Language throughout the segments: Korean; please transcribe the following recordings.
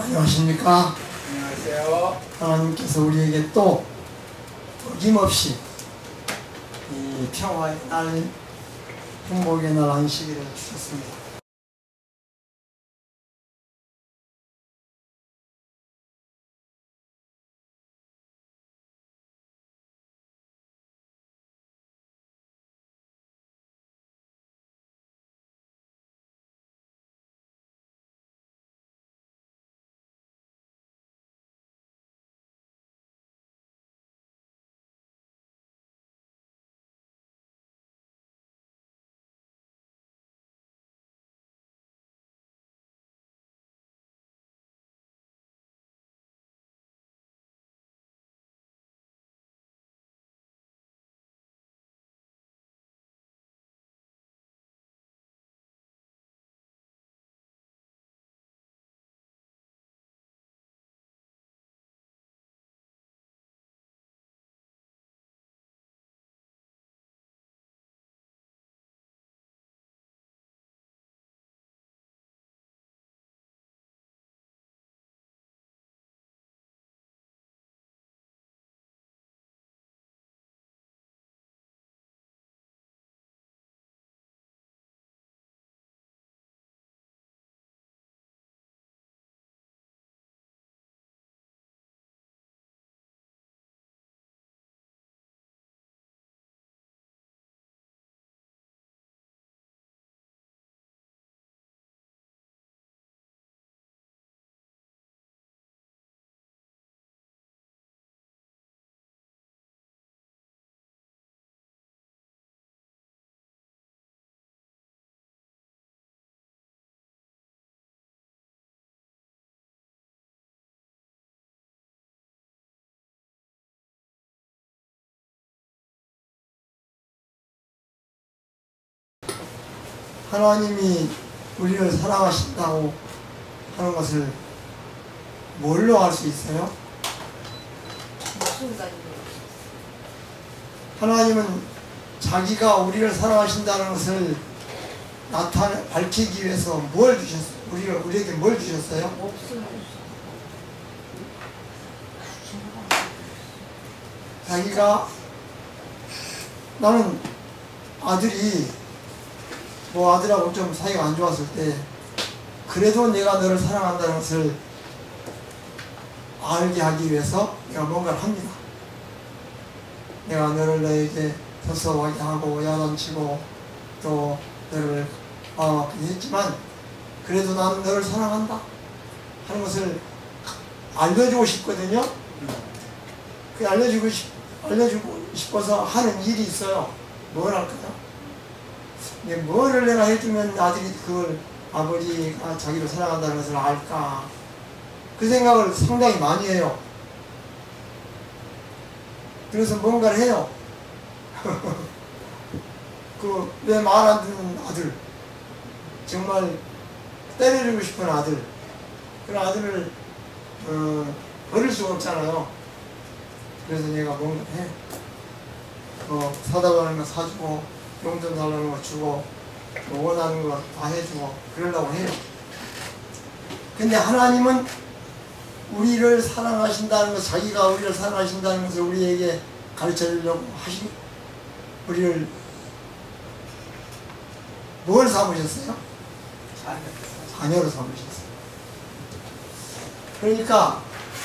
안녕하십니까. 안녕하세요. 하나님께서 우리에게 또 어김없이 이 평화의 날, 행복의 날, 안식일을 주셨습니다. 하나님이 우리를 사랑하신다고 하는 것을 뭘로 알 수 있어요? 하나님은 자기가 우리를 사랑하신다는 것을 밝히기 위해서 뭘 주셨어요? 우리에게 뭘 주셨어요? 자기가, 나는 아들이 아들하고 좀 사이가 안 좋았을 때 그래도 내가 너를 사랑한다는 것을 알게 하기 위해서 내가 뭔가를 합니다. 내가 너를 너에게 서서하게 하고 야단치고 또 너를 아프게 했지만 그래도 나는 너를 사랑한다 하는 것을 알려주고 싶거든요. 그 알려주고 싶어서 하는 일이 있어요. 뭘 할까요? 뭐를 내가 해주면 아들이 그걸 아버지가 자기를 사랑한다는 것을 알까? 그 생각을 상당히 많이 해요. 그래서 뭔가를 해요. 그 왜 말 안 듣는 아들, 정말 때려주고 싶은 아들, 그런 아들을 버릴 수가 없잖아요. 그래서 내가 뭔가 해. 사다 가는 거 사주고 용돈 달라는 거 주고 원하는 거 다 해주고 그러려고 해요. 근데 하나님은 우리를 사랑하신다는 것, 자기가 우리를 사랑하신다는 것을 우리에게 가르쳐 주려고 우리를 뭘 삼으셨어요? 자녀로 삼으셨어요. 그러니까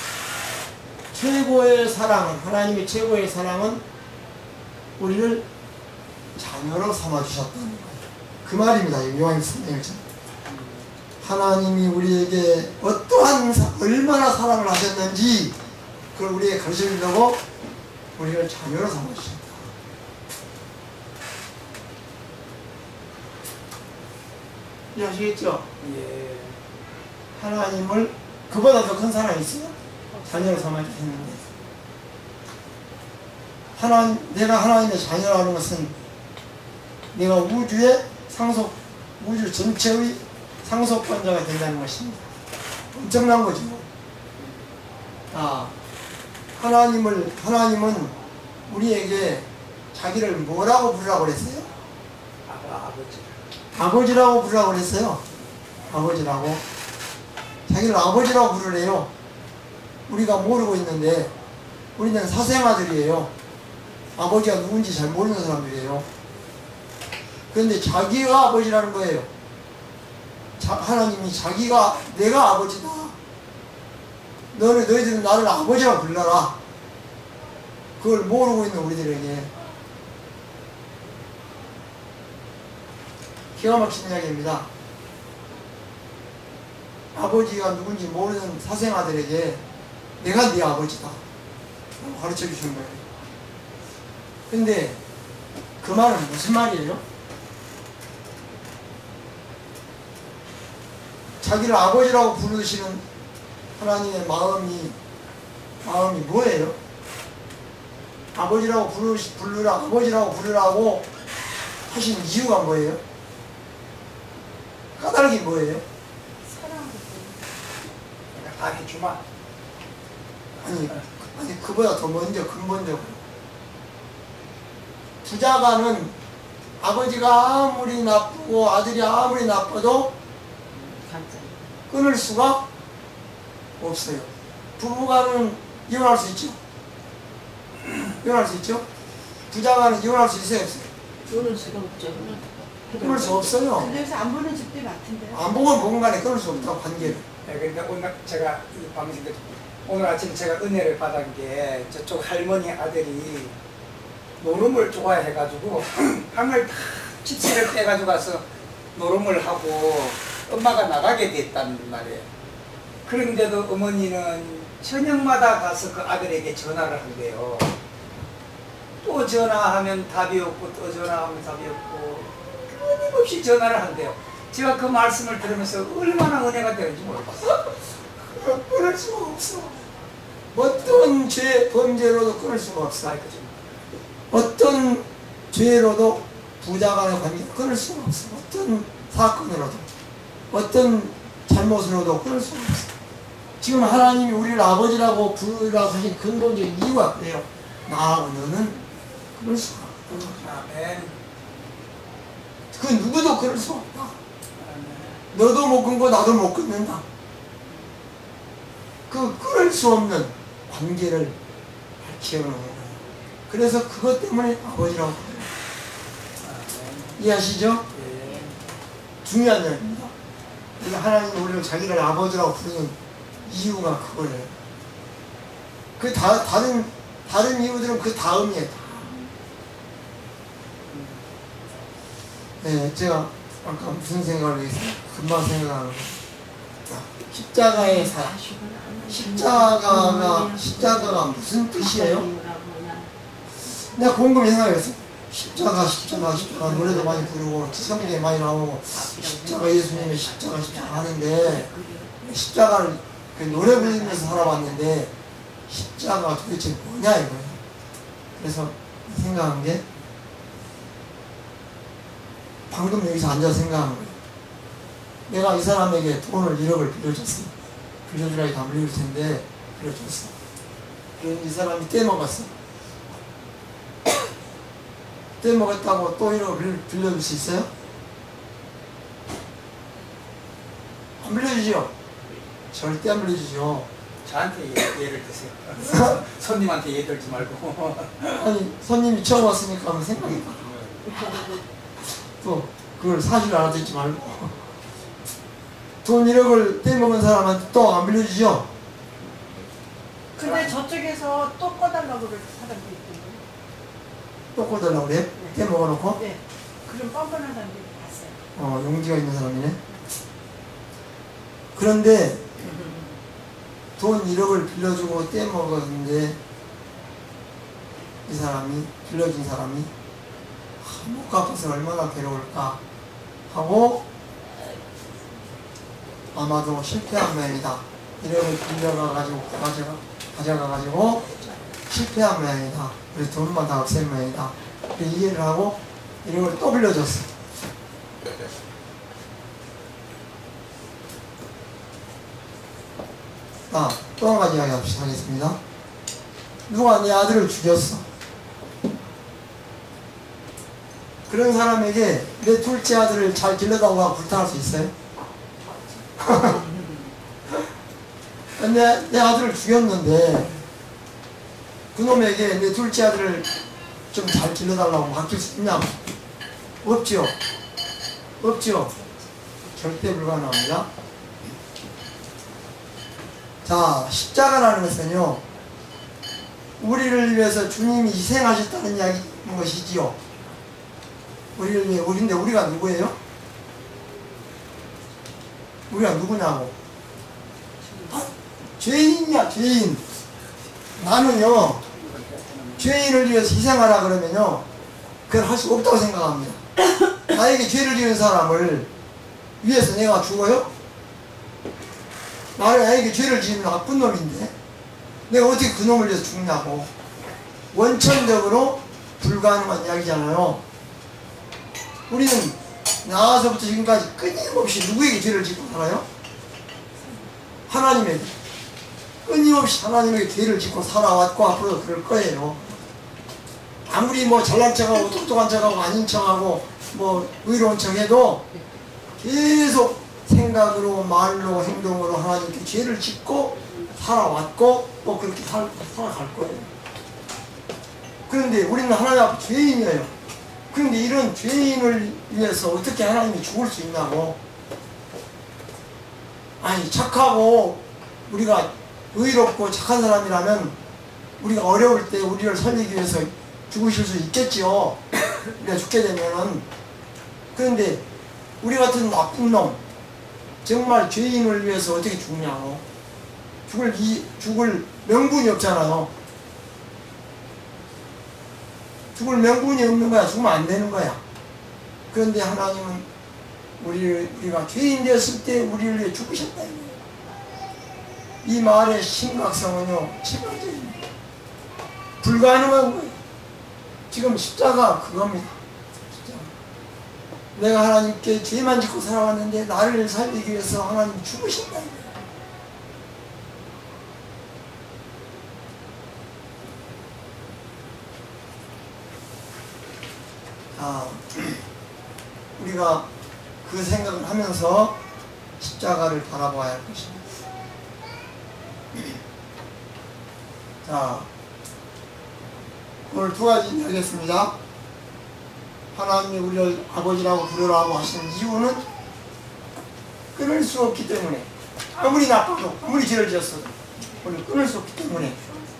최고의 사랑은, 하나님의 최고의 사랑은 우리를 자녀로 삼아주셨다는 거예요. 그 말입니다. 요한일서 3장. 하나님이 우리에게 얼마나 사랑을 하셨는지 그걸 우리에게 가르쳐 주려고 우리를 자녀로 삼아주셨다. 이해하시겠죠? 예. 하나님을 그보다 더 큰 사랑이 있어요? 자녀로 삼아주셨는데 내가 하나님의 자녀라는 것은 내가 우주 전체의 상속권자가 된다는 것입니다. 엄청난 거죠. 하나님은 우리에게 자기를 뭐라고 부르라고 그랬어요? 아버지. 아버지라고 부르라고 그랬어요. 아버지라고. 자기를 아버지라고 부르래요. 우리가 모르고 있는데 우리는 사생아들이에요. 아버지가 누군지 잘 모르는 사람들이에요. 그런데 자기가 아버지라는 거예요. 하나님이 자기가 내가 아버지다. 너희들은 나를 아버지라고 불러라. 그걸 모르고 있는 우리들에게 기가 막힌 이야기입니다. 아버지가 누군지 모르는 사생아들에게 내가 네 아버지다 가르쳐 주시는 거예요. 근데 그 말은 무슨 말이에요? 자기를 아버지라고 부르시는 하나님의 마음이 뭐예요? 아버지라고 아버지라고 부르라고 하신 이유가 뭐예요? 까닭이 뭐예요? 다 해주마. 아니 그보다 더 먼저 근본적으로 부자가는 아버지가 아무리 나쁘고 아들이 아무리 나빠도 끊을 수가 없어요. 부부간은 이혼할 수 있죠? 이혼할 수 있죠? 부자간은 이혼할 수 있어요? 없어요? 끊을 수가 없죠. 끊을 수 없어요. 그래서 안 보는 집들이 많던데요. 안 보건 보건 간에 끊을 수 없다고 관계를. 네, 그러니까 오늘 제가 이 방송에 오늘 아침에 제가 은혜를 받은 게 저쪽 할머니 아들이 노름을 좋아해가지고 항을 다 지치를 빼가지고 가서 노름을 하고 엄마가 나가게 됐단 말이에요. 그런데도 어머니는 저녁마다 가서 그 아들에게 전화를 한대요. 또 전화하면 답이 없고 또 전화하면 답이 없고 끊임없이 전화를 한대요. 제가 그 말씀을 들으면서 얼마나 은혜가 되는지 모르겠어요. 끊을 수가 없어. 어떤 범죄로도 끊을 수가 없어. 어떤 죄로도 부자간의 관계를 끊을 수가 없어. 어떤 사건으로도 어떤 잘못으로도 끊을 수가 없어. 지금 하나님이 우리를 아버지라고 부르라고 하신 근본적인 이유가 그래요. 나하고 너는 끊을 수가 없다. 아멘. 그 누구도 끊을 수 없다. 너도 못 끊고 나도 못 끊는다. 그 끊을 수 없는 관계를 키워놓은 거예요. 그래서 그것 때문에 아버지라고 부르요. 이해하시죠? 네. 중요한 이야기입니다. 하나님이 우리를 자기를 아버지라고 부르는 이유가 그거예요. 그 다른 이유들은 그 다음이에요. 네, 제가 아까 무슨 생각을 했어요? 금방 생각하는 거. 십자가의 사랑. 십자가가 무슨 뜻이에요? 내가 곰곰이 생각했어. 십자가 노래도 많이 부르고 성경에 많이 나오고 십자가 예수님의 십자가 하는데 십자가를 노래 부르면서 살아왔는데 십자가가 도대체 뭐냐 이거예요. 그래서 생각한 게 방금 여기서 앉아서 생각하는 거예요. 내가 이 사람에게 돈을 1억을 빌려줬어. 빌려주라니 다 물릴 텐데 빌려줬어. 그런데 이 사람이 떼먹었어. 떼먹었다고 또 1억을 빌려줄 수 있어요? 안 빌려주죠? 절대 안 빌려주죠. 저한테 예를 드세요. 손님한테 예 들지 말고. 아니 손님이 처음 왔으니까 한번 생각해봐. 또 그걸 사실 알아듣지 말고 돈 1억을 떼먹은 사람한테 또 안 빌려주죠? 근데 저쪽에서 또 꺼달라고 그럴 사람도 있던데. 또 꿔달라고 그래? 네. 떼먹어놓고? 네. 그런 뻔뻔한 사람들이 봤어요. 용기가 있는 사람이네. 그런데 돈 1억을 빌려주고 떼먹었는데 이 사람이 빌려준 사람이 못 갚아서 얼마나 괴로울까 하고 아마도 실패한 모양이다. 1억을 빌려가가지고 가져가가지고 실패한 모양이다. 그래서 돈만 다 없앤 모양이다. 이해를 하고 1억을 또 빌려줬어. 또 한 가지 이야기 하겠습니다. 누가 내 아들을 죽였어. 그런 사람에게 내 둘째 아들을 잘 길러다가 불탄할 수 있어요? 내 아들을 죽였는데 그놈에게 내 둘째 아들을 좀 잘 길러달라고 맡길 수 있냐? 없죠. 없죠. 절대 불가능합니다. 자, 십자가라는 것은요, 우리를 위해서 주님이 희생하셨다는 이야기인 것이지요. 우리를 위해, 우리인데 우리가 누구예요? 우리가 누구냐고. 죄인이야, 죄인. 나는요, 죄인을 위해서 희생하라 그러면요, 그걸 할 수 없다고 생각합니다. 나에게 죄를 지은 사람을 위해서 내가 죽어요? 나에게 죄를 지은 나쁜 놈인데 내가 어떻게 그 놈을 위해서 죽냐고. 원천적으로 불가능한 이야기잖아요. 우리는 나와서부터 지금까지 끊임없이 누구에게 죄를 짓고 살아요? 하나님에게. 끊임없이 하나님에게 죄를 짓고 살아왔고 앞으로도 그럴 거예요. 아무리 뭐 잘난 척하고 똑똑한 척하고 아닌 척하고 뭐 의로운 척해도 계속 생각으로 말로 행동으로 하나님께 죄를 짓고 살아왔고 또 그렇게 살아갈 거예요. 그런데 우리는 하나님 앞에 죄인이에요. 그런데 이런 죄인을 위해서 어떻게 하나님이 죽을 수 있냐고. 아니, 착하고 우리가 의롭고 착한 사람이라면 우리가 어려울 때 우리를 살리기 위해서 죽으실 수 있겠지요. 우리가 죽게 되면은. 그런데 우리 같은 나쁜 놈, 정말 죄인을 위해서 어떻게 죽냐고. 죽을 명분이 없잖아요. 죽을 명분이 없는 거야. 죽으면 안 되는 거야. 그런데 하나님은 우리가 죄인 되었을 때 우리를 위해 죽으셨다. 이 말의 심각성은요, 치명적입니다. 불가능한 거예요. 지금 십자가 그겁니다. 십자가. 내가 하나님께 죄만 짓고 살아왔는데 나를 살리기 위해서 하나님이 죽으신다. 우리가 그 생각을 하면서 십자가를 바라봐야 할 것입니다. 자, 오늘 두 가지 하겠습니다. 하나님이 우리를 아버지라고 부르라고 하시는 이유는 끊을 수 없기 때문에, 아무리 나빠도 아무리 죄를 지었어도 우리를 끊을 수 없기 때문에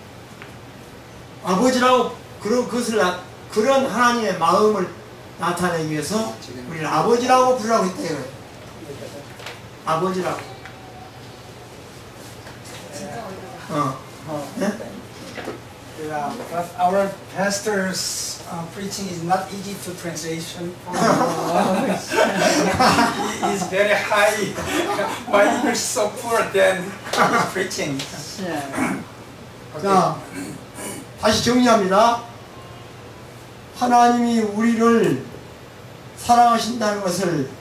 아버지라고 그런 하나님의 마음을 나타내기 위해서 우리를 아버지라고 부르라고 했다 이거예요. 아버지라고. 네? Our pastor's preaching is not easy to translation. He is very high. My English is so poor than his preaching. 자, 다시 정리합니다. 하나님이 우리를 사랑하신다는 것을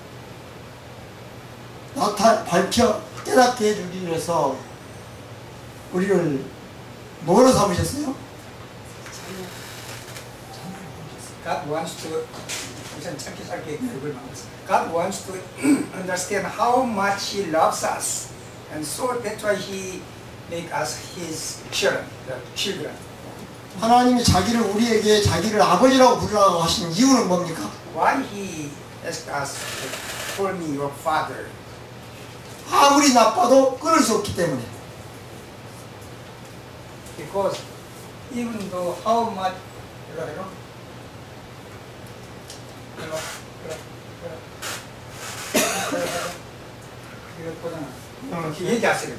밝혀 깨닫게 해주기 위해서 우리를 뭐로 삼으셨어요? God wants to God wants to understand how much He loves us, and so that's why He make us His children, the children. 하나님이 우리에게 자기를 아버지라고 부르라고 하신 이유는 뭡니까? Why He asked us to call me your father? 아무리 나빠도 끊을 수 없기 때문에. Because even though how much 얘기하시는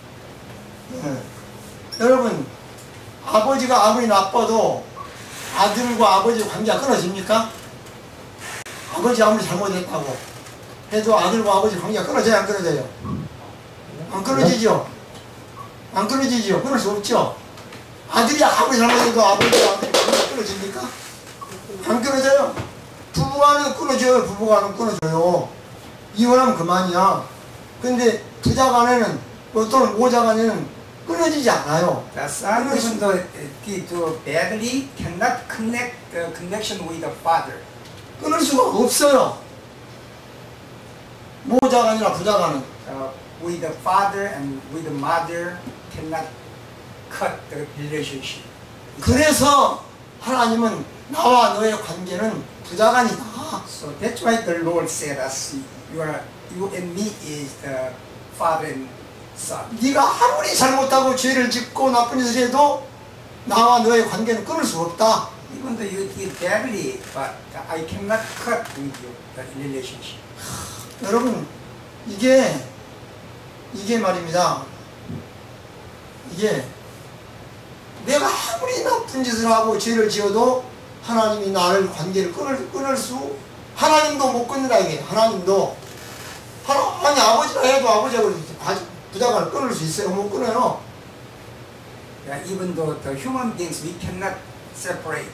여러분, 아버지가 아무리 나빠도 아들과 아버지의 관계가 끊어집니까? 아버지 아무리 잘못했다고 해도 아들과 아버지 관계가 끊어져요, 안 끊어져요? 안 끊어지죠? 안 끊어지죠? 끊을 수 없죠? 아들이 아무리 잘못해도 아버지와 아들이 관계가 끊어집니까? 안 끊어져요? 부부간은 끊어져요. 부부간은 끊어져요. 이혼하면 그만이야. 근데 부자간에는 또는 모자간에는 끊어지지 않아요. The son, even though he do badly, cannot connect the connection with the father. 끊을 수가 없어요. 모자간이나 부자간은. with the father and with the mother cannot cut the relationship. 그래서 하나님은 나와 너의 관계는 부자간이다. So that's why the Lord said us, you and me is the father and son. 네가 아무리 잘못하고 죄를 짓고 나쁜 짓을 해도 나와 너의 관계는 끊을 수 없다. Even though you did badly, but I cannot cut with you the relationship. 여러분 이게 말입니다. 이게 내가 아무리 나쁜 짓을 하고 죄를 지어도 하나님이 나를 관계를 끊을 수 하나님도 못 끊는다 이게. 하나님도 아니 아버지가 해도 아버지하고 부자간을 끊을 수 있어요? 못 끊어요. Yeah, even though the human beings we cannot separate,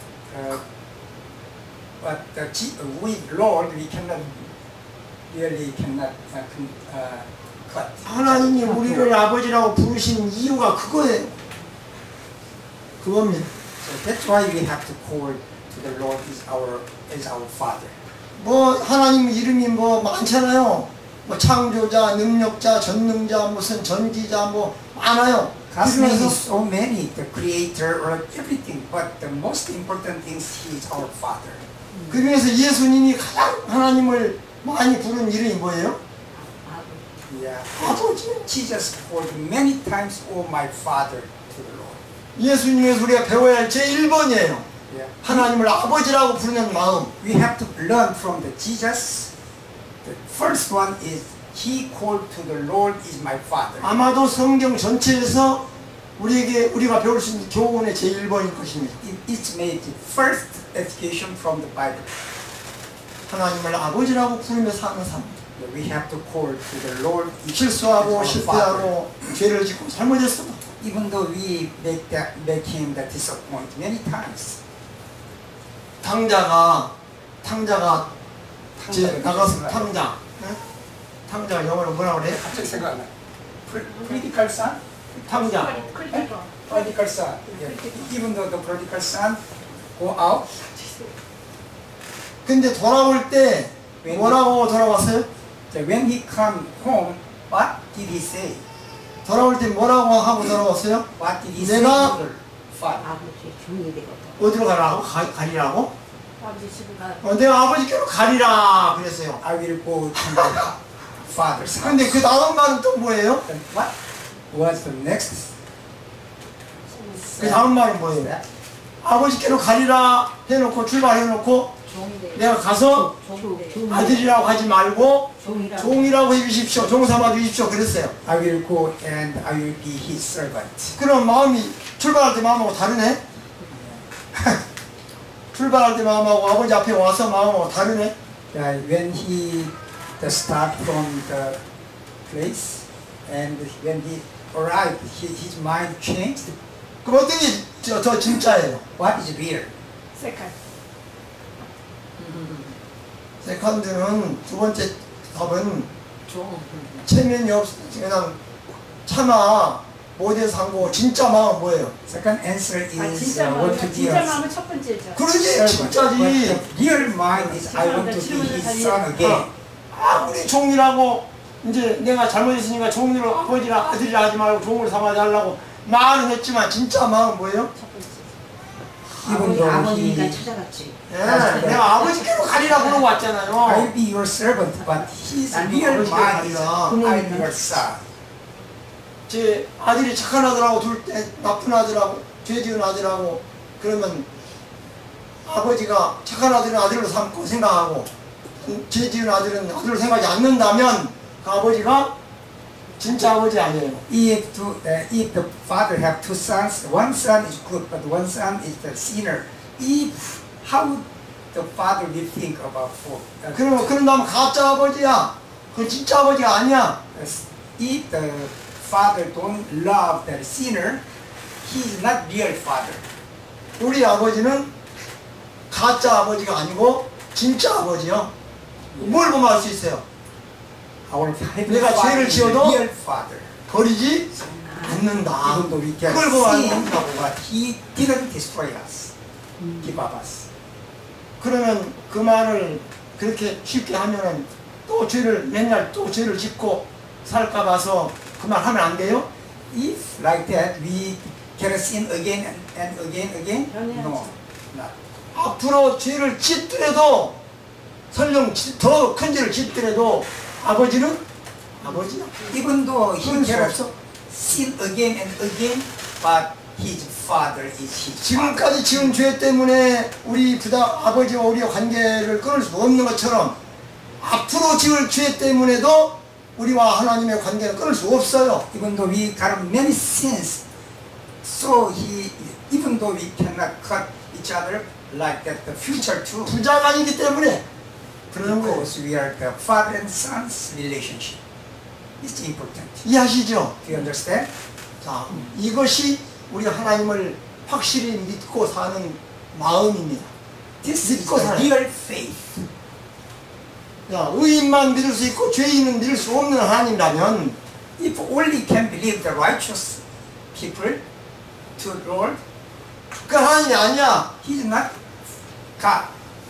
but with Lord we cannot really cannot cut. 하나님이 우리를 아버지라고 부르신 이유가 그거예요. 그겁니다. So that's why we have to call to the Lord as our Father. 뭐 하나님 이름이 뭐 많잖아요. 뭐 창조자, 능력자, 전능자, 무슨 전기자 뭐 많아요. God's name is 그중에서 so many, the Creator or everything, but the most important thing is He is our Father. 그중에서 예수님이 가장 하나님을 많이 부른 이름이 뭐예요? Yeah. 아버지. Jesus called many times, "Oh, my Father," to the Lord. 예수님에서 우리가 배워야 할 제1번이에요. Yeah. 하나님을 아버지라고 부르는 마음. We have to learn from the Jesus. The first one is He called to the Lord is my Father. 아마도 성경 전체에서 우리가 배울 수 있는 교훈의 제1번일 것입니다. It's made the first education from the Bible. 하나님을 아버지라고 부르며 사는 삶. We have to call to the Lord. 실수하고 as our Father. 실패하고 죄를 짓고 잘못했어도 Even though we make him that disappoint many times. 탕자가 이제 나가서 생각- 탕자. 네? 탕자 영어로 뭐라 그래? 갑자기 생각 안 나. Prodigal son? 탕자. Prodigal son. Yeah. Even though the prodigal son go out, 근데 돌아올 때 뭐라고 돌아왔어요? when he come home, what did he say? 돌아올 때 뭐라고 하고 돌아왔어요? What did he say 내가 to the father? 아버지 종이 되거든. 어디로 가라고? 가리라고? 아버지 집에 내가 아버지께로 가리라 그랬어요. I will go to my father's house. 근데 그 다음 말은 또 뭐예요? Then what was the next? 그 다음 말은 뭐예요? 아버지께로 가리라 해놓고 출발해놓고 종이 되거든. 내가 가서 종이 아들이라고 하지 말고 종이라고. 종이라고 해주십시오. 종 삼아 주십시오. 그랬어요. I will go and I will be his servant. 그럼 마음이 출발할 때 마음하고 다르네? 출발할 때 마음하고 아버지 앞에 와서 마음하고 다르네? When he start from the place and when he arrived, his mind changed. 그럼 어떤 게 저 진짜예요? What is real? 색깔. 세컨드는 두 번째 답은 종. 체면이 없 그냥 차마 못해서 한 거고 진짜 마음은 뭐예요? Second answer is 진짜 want to 마음은 be 진짜 a 마음은 첫 번째죠. 그러지 servant. But 진짜지. the real mind is I want to be his son again. 아무리 종이라고 이제 내가 잘못했으니까 종으로 아버지라 아들이라 하지 말고 종으로 삼아야 하려고 말은 했지만 진짜 마음은 뭐예요? 첫 번째. Even though 아버지니까 he, 찾아갔지. 예, 내가 아버지께로 가리라 그러고 왔잖아요. I'll be your servant, but his real mind is I'm your son. 제 아들이 착한 아들하고 둘 때 나쁜 아들하고 죄 지은 아들하고 그러면 아버지가 착한 아들은 아들로 삼고 생각하고 죄 지은 아들은 아들로 생각하지 않는다면 그 아버지가 진짜 아버지 아니에요. If the father have two sons, one son is good, but one son is the sinner. If how the father will think about 그런다면 가짜 아버지야. 그건 진짜 아버지가 아니야. if the father don't love the sinner, he is not real father. 우리 아버지는 가짜 아버지가 아니고 진짜 아버지요. 뭘 보면 알 수 있어요? Our heavenly 내가 father 죄를 is the 지어도 real father. 버리지 않는다. Even though we can 그걸 보면 sin, 안다고. but he didn't destroy us, give up us. 그러면 그 말을 그렇게 쉽게 하면은 또 죄를 맨날 또 죄를 짓고 살까 봐서 그 말 하면 안 돼요? If like that we get sin again and again, no, not. 앞으로 죄를 짓더라도 설령 더 큰 죄를 짓더라도 아버지는 아버지야. Even though he 그럴 수 get 없어. sin again and again, but his father is his father. 지금까지 지은 죄 때문에 우리 아버지와 우리의 관계를 끊을 수 없는 것처럼 앞으로 지을 죄 때문에도 우리와 하나님의 관계를 끊을 수 없어요. Even though we got many sins, so even though we cannot cut each other like that, the future too, 부자간이기 때문에 그러는 거예요. because we are the father and son's relationship. It's important. 이해하시죠? Do you understand? 자, 이것이 우리 하나님을 확실히 믿고 사는 마음입니다. This is 믿고 the 살아요. real faith. 자, 의인만 믿을 수 있고 죄인은 믿을 수 없는 하나님이라면 If only can believe the righteous people to Lord, 그 하나님이 아니야. He is not God.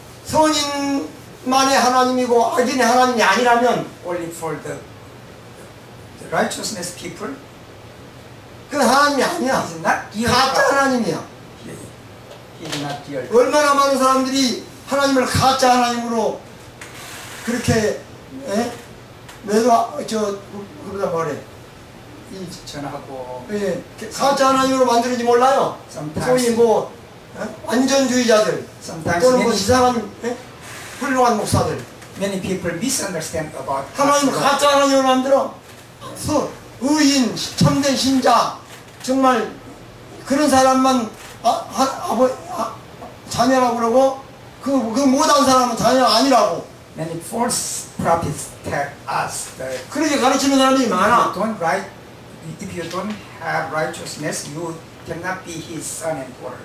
선인만의 하나님이고 악인의 하나님이 아니라면 Only for the righteousness people, 그 하나님이 He 아니야. is not real 가짜 God. 하나님이야. He is not real. 얼마나 많은 사람들이 하나님을 가짜 하나님으로 그렇게 그보다 뭐래 전하고 가짜 하나님으로 만드는지 몰라요. Sometimes- 소위 뭐 완전주의자들 Sometimes 또는 뭐 many, 이상한 훌륭한 목사들 many people misunderstand about 하나님 God's 가짜 하나님을 만들어 의인 참된 신자 정말 그런 사람만 자녀라고 그러고 그 못한 사람은 자녀가 아니라고 Many false prophets tell us that 그렇게 가르치는 사람들이 많아. if you don't have righteousness, you cannot be his son and daughter.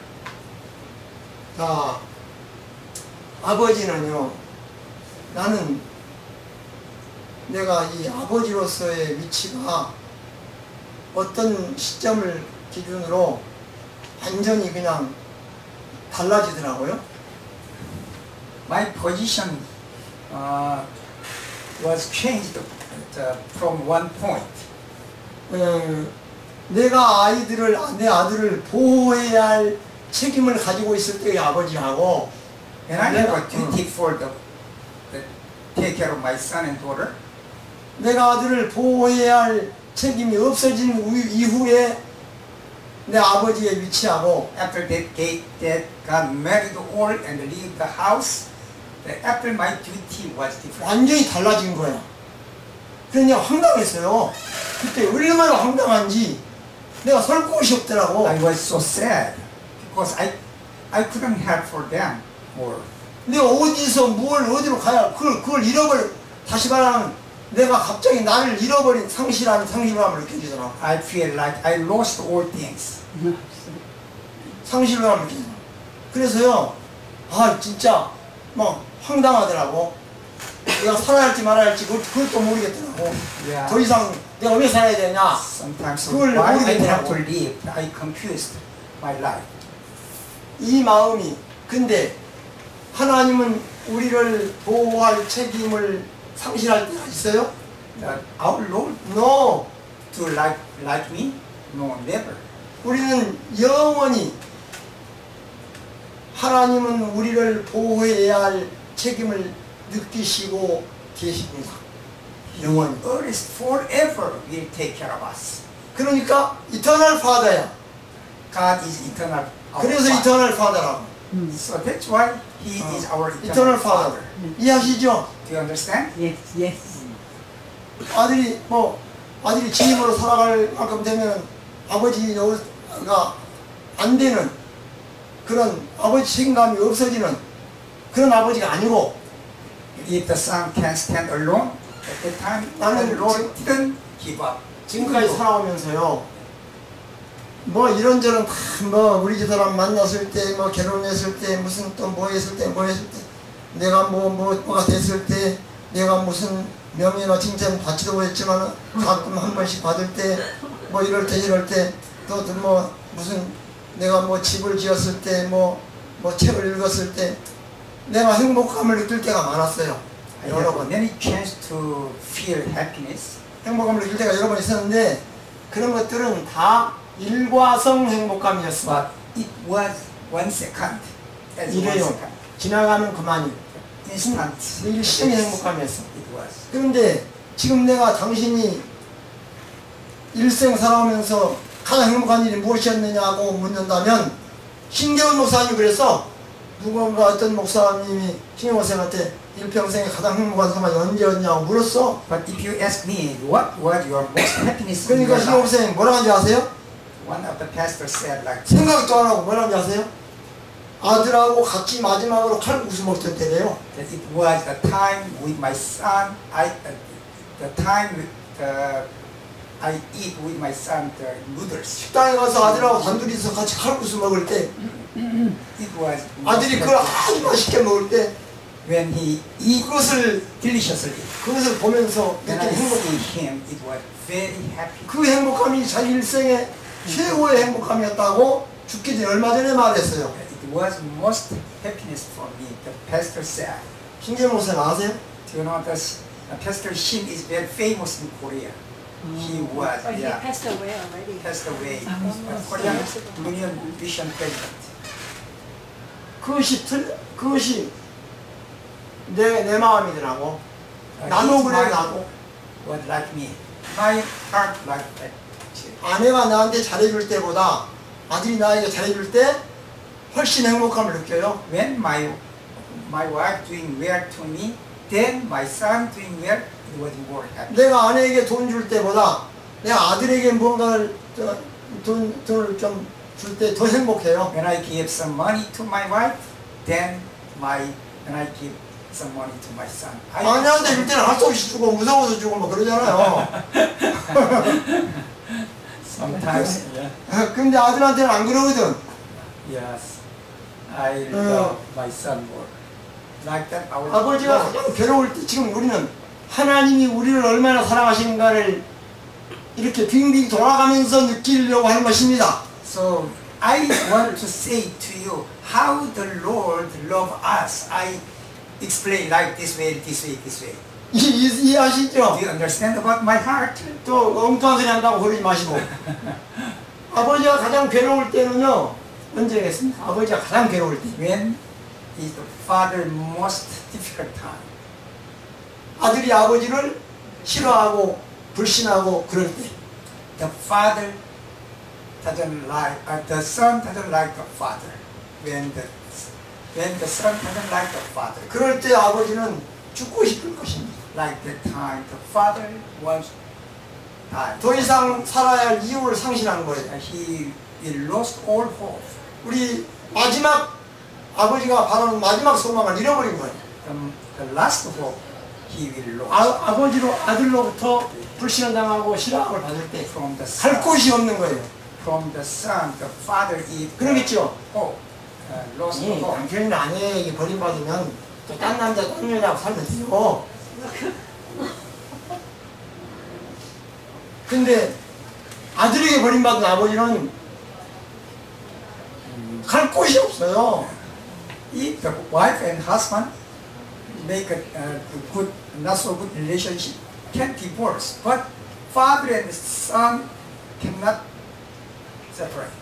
자, 아버지는요, 나는 내가 이 아버지로서의 위치가 어떤 시점을 기준으로 완전히 그냥 달라지더라고요. My position was changed from one point. 내가 내 아들을 보호해야 할 책임을 가지고 있을 때의 아버지하고 And I have a duty for the take care of my son and daughter. 내가 아들을 보호해야 할 책임이 없어진 이후에 내 아버지의 위치하고 After that got married all and leave the house, after my duty was different. 완전히 달라진 거야. 그러니 황당했어요. 그때 얼마나 황당한지 내가 설 곳이 없더라고. I was so sad because I couldn't help for them more. 내가 어디서 어디로 가야 그걸 잃어버려. 다시 말하면 내가 갑자기 나를 잃어버린 상실감을 느껴지더라고. I feel like I lost all things. 상실감을 느끼더라고. 그래서요, 진짜 뭐 황당하더라고. 내가 살아야 할지 말아야 할지 그것도 모르겠더라고. Yeah. 더 이상 내가 왜 살아야 되냐. Sometimes 그걸 why I have 모르겠더라고. to live. I confused my life. 이 마음이 근데 하나님은 우리를 보호할 책임을 상실할 때가 있어요? Our Lord No. to like me? No, never. 우리는 영원히 하나님은 우리를 보호해야 할 책임을 느끼시고 계십니다. 영원히. God is forever will take care of us. 그러니까 이터널 파더야. God is eternal. Our 그래서 Father. 이터널 파더라고. So that's why He is our 이터널 eternal 파더. Father. 이해하시죠? Do you understand? Yes, yes. 아들이 지임으로 살아갈 만큼 되면 아버지가 안 되는 그런 아버지 책임감이 없어지는 그런 아버지가 아니고 If the son can stand alone, at that time, 나는 the Lord didn't give up. 지금까지 살아오면서요 뭐 이런저런 다 우리 집사람 만났을 때 결혼했을 때 무슨 또 뭐 했을 때 내가 뭐가 됐을 때 내가 무슨 명예나 칭찬 받지도 못했지만 가끔 한 번씩 받을 때 이럴 때 또 무슨 내가 집을 지었을 때 책을 읽었을 때 내가 행복감을 느낄 때가 많았어요. I 여러 have 번. many chance to feel happiness. 행복감을 느낄 때가 여러 번 있었는데 그런 것들은 다 일과성 행복감이었어. But it was 1 second. As 1 이래요. second. 지나가면 그만이. Instant. 일시적인 행복감이었어. It was. 그런데 지금 내가 당신이 일생 살아오면서 가장 행복한 일이 무엇이었느냐고 묻는다면 신경원 목사님이 그래서 누군가 어떤 목사님이 신경원 목사님한테 일평생에 가장 행복한 순간이 언제였냐고 물었어. But if you ask me, what was your most happiness in 그러니까 your 신경원 life? 목사님 뭐라고 하는지 아세요? One of the pastors said like, 생각도 안 하고 뭐라고 하는지 아세요? 아들하고 같이 마지막으로 칼국수 먹던 때래요. that it was the time with my son. The time with, I eat with my son the noodles. 식당에 가서 아들하고 단둘이서 같이 칼국수 먹을 때 It was 아들이 그걸 아주 맛있게 먹을 때 when he eat 그것을 deliciously. 그것을 보면서 When I 느낀 행복, see him, it was very happy. 그 행복감이 자기 일생의 최고의 행복감이었다고 죽기 전에 얼마 전에 말했어요. It was most happiness for me. The pastor said. 신재문 목사님 아세요? Do you know that Pastor Shin is very famous in Korea? He was, But he yeah, passed away already. passed away. Almost Korean years ago. Union Mission President. 그것이 내 마음이더라고. 나도 His 그래 mind 나도. was like me. My heart like that. 아내가 나한테 잘해줄 때보다 아들이 나에게 잘해줄 때 훨씬 행복감을 느껴요. When my wife doing well to me, then my son doing well, it was more happy. 내가 아내에게 돈 줄 때보다 내가 아들에게 뭔가를 돈을 좀 줄 때 더 행복해요. When I give some money to my wife, then when I give some money to my son. 아내한테 줄 때는 할 수 없이 주고 무서워서 주고 뭐 그러잖아요. Sometimes, yeah. 근데 아들한테는 안 그러거든. Yes, I love my son more. Like that, our 아버지가 Lord. 가장 괴로울 때 지금 우리는 하나님이 우리를 얼마나 사랑하시는가를 이렇게 빙빙 돌아가면서 느끼려고 하는 것입니다. So I want to say to you how the Lord love us. I explain like this way, this way, this way. 이해하시죠? Do you understand about my heart? 또 엉뚱한 소리 한다고 그러지 마시고. 아버지가 가장 괴로울 때는요. 언제겠습니까? 아버지가 가장 괴로울 때. When is the father most difficult time? 아들이 아버지를 싫어하고 불신하고 그럴 때. The father doesn't like, the son doesn't like the father. When the son doesn't like the father. 그럴 때 아버지는 죽고 싶을 것입니다. Like that time, the father wants to die. 더 이상 살아야 할 이유를 상실한 거예요. He lost all hope. 우리 마지막 아버지가 바라는 마지막 소망을 잃어버린 거예요. The last hope he will lose. 아버지로 아들로부터 불신을 당하고 싫어함을 받을 때 From the 갈 son, 곳이 없는 거예요. from the son, the father is 그러겠죠? hope, lost 이 hope. 남편이나 아내에게 버림받으면 또 딴 남자 딴 여자하고 살면 돼요. 근데 아들에게 버림받은 아버지는 갈 곳이 없어요. If the wife and husband make a good, not so good relationship, can divorce, but father and son cannot separate.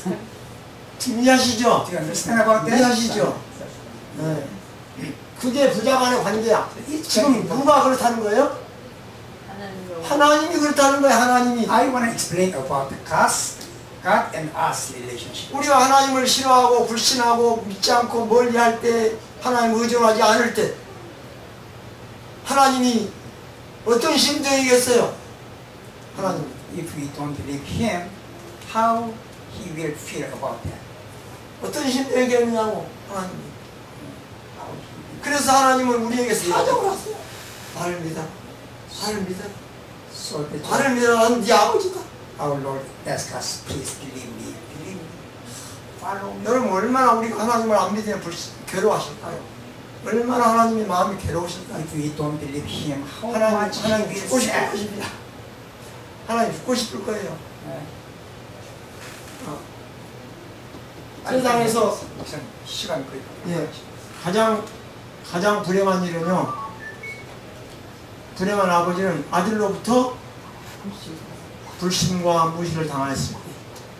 이해하시죠? Do you understand about that? 이해하시죠? 네. 그게 부자 간의 관계야. 지금 누가 그렇다는 거예요? 하나님으로. 하나님이 그렇다는 거예요. 하나님이. I want to explain about the God and us relationship. 우리가 하나님을 싫어하고 불신하고 믿지 않고 멀리할 때 하나님 의존하지 않을 때 하나님이 어떤 심정이겠어요? 하나님 If we don't believe Him, how He will feel about that? 어떤 심정이겠느냐고 하나님. 그래서 하나님은 우리에게 사정을 하세요. 나를 믿어. 나를 믿어. So that 나를 믿어라는 네 아버지다. our Lord asks us, please believe me, believe me, follow me. 여러분 얼마나 우리가 하나님을 안 믿으면 괴로워하실까요? 얼마나 하나님의 마음이 괴로우실까요? If we don't believe Him, how 하나님, much He 하나님 will 죽고 싶을 sad. 것입니다. 하나님 죽고 싶을 거예요. 세상에서 시간 거의 예, 가장 불행한 일은요. 불행한 아버지는 아들로부터 불신과 무시를 당했을 때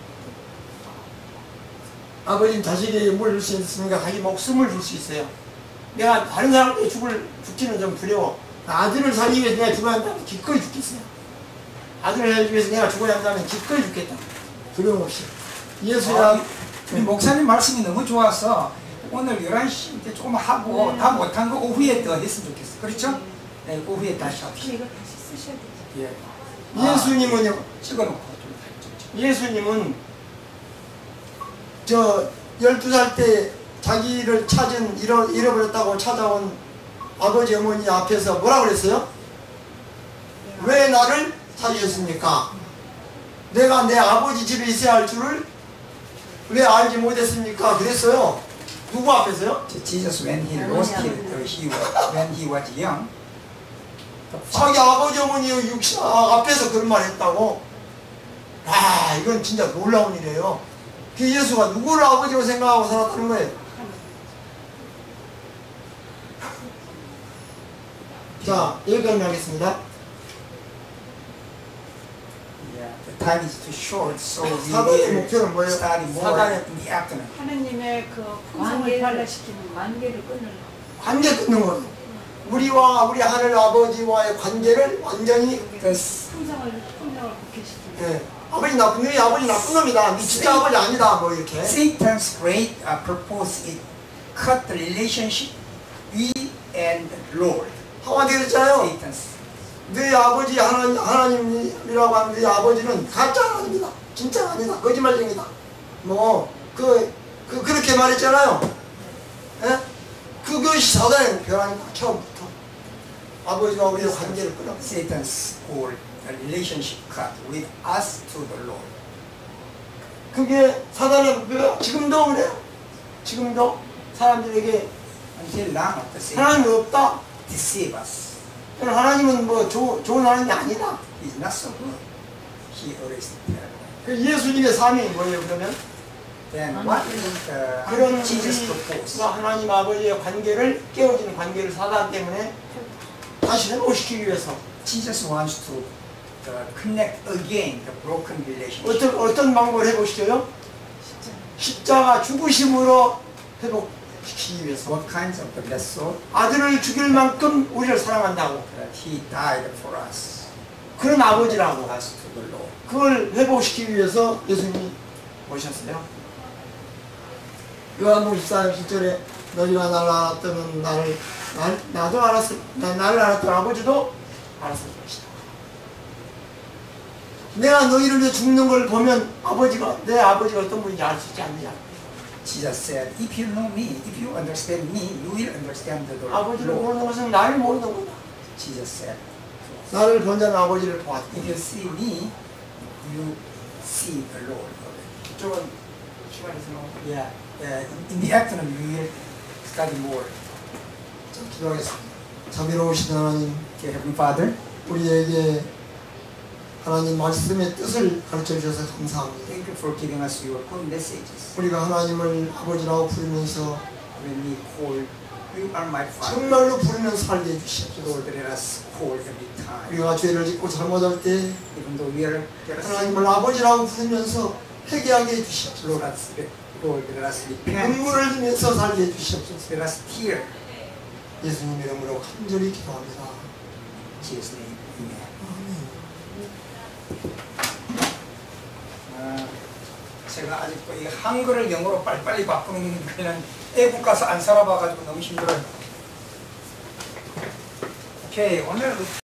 아버지는 자식에게 뭘 줄 수 있습니까? 자기 목숨을 줄 수 있어요. 내가 다른 사람에게 죽지는 좀 두려워. 아들을 살리기 위해서 내가 죽어야 한다면 기꺼이 죽겠어요. 아들을 살리기 위해서 내가 죽어야 한다면 기꺼이 죽겠다. 두려움 없이. 예수야. 우리 목사님 말씀이 너무 좋아서 오늘 11시 때 조금 하고 다 못한 거 오후에 더 했으면 좋겠어. 그렇죠? 네, 오후에 다시 합시다. 이거 다시 쓰셔야 되죠. 예. 예수님은요. 찍어놓고 예수님은 저 12살 때 자기를 찾은 잃어버렸다고 찾아온 아버지 어머니 앞에서 뭐라 그랬어요? 왜 나를 찾으셨습니까? 내가 내 아버지 집에 있어야 할 줄을 왜 알지 못했습니까? 그랬어요. 누구 앞에서요? Jesus when he lost when he was young. 자기 아버지 어머니 육신 앞에서 그런 말 했다고? 아, 이건 진짜 놀라운 일이에요. 그 예수가 누구를 아버지로 생각하고 살았다는 거예요. 자, 여기까지 하겠습니다. Yeah, the time is too short, so we 사단의 will 목표는 뭐예요? study more 사단의 in the afternoon. 하느님의 그 풍성을 발라시키는 관계를 끊으려고. 관계 끊는 거예요. 우리와 우리 하늘 아버지와의 관계를 완전히 Because 풍성을 복귀시키는. 예. 아버지 나쁜 놈이 아버지 나쁜 놈이다. 네 진짜 아버지 아니다. 뭐 이렇게. Satan's great purpose is cut the relationship we and the Lord. 하와디 그랬잖아요. Satan's. 너희 아버지 하나님이라고 하는 너희 아버지는 가짜 하나님이다. 진짜 아니다. 거짓말쟁이다. 뭐 그렇게 말했잖아요. 예? 그것이 사단의 목표라니까 처음부터. 아버지와 우리의 관계를 끊어. Satan's goal, the relationship cut with us to the Lord. 그게 사단의 목표야. 지금도 그래요. 지금도 사람들에게 Until now, the Satan 하나님이 없다. deceive us. 하나님은 뭐 좋은 하나님이 아니다. He's not so good. He always terrible. 그 예수님의 삶이 뭐예요 그러면? Then what is 그런 Jesus propose? 우리와 하나님 아버지의 관계를 깨어진 관계를 사단 때문에 다시 회복시키기 위해서 Jesus wants to connect again the broken relationship. 어떤 방법을 회복시켜요? 십자가 죽으심으로 회복시키기 위해서 What kinds of the vessel 아들을 죽일 만큼 우리를 사랑한다고 that He died for us, 그런 아버지라고 us to the Lord. 그걸 회복시키기 위해서 예수님이 오셨어요. 요한복음 14장 7절에 너희가 나를 알았다면 나도 알았을 나를 알았던 아버지도 알았을 것이다. 내가 너희를 위해 죽는 걸 보면 내 아버지가 어떤 분인지 알 수 있지 않느냐. Jesus said, "If you know me, if you understand me, you will understand the 아버지를 Lord." 모르는 것은 나를 모르는 거다. Jesus said, 나를 본 자는 아버지를 "If 보았다. you see me, you see the Lord." 이쪽은 시간이 있으면 Yeah. In the afternoon, we will study more. 기도하겠습니다. 자비로우신 하나님, Dear Heavenly Father, 우리에게 하나님 말씀의 뜻을 가르쳐 주셔서 감사합니다. thank you for giving us your good messages. 우리가 하나님을 아버지라고 부르면서 When we call, you are my Father. 정말로 부르면서 살게 해주시옵소서. Lord, let us call every time. 우리가 죄를 짓고 잘못할 때 Even though we are 하나님을 아버지라고 부르면서 회개하게 해주시옵소서. Lord, let us repent. 눈물을 흘리면서 살게 해주시옵소서. Let us tear. 예수님의 이름으로 간절히 기도합니다. In Jesus' name, Amen. 제가 아직도 이 한글을 영어로 빨리빨리 바꾸는 그냥 애국 가서 안 살아봐가지고 너무 힘들어요. 오케이, 오늘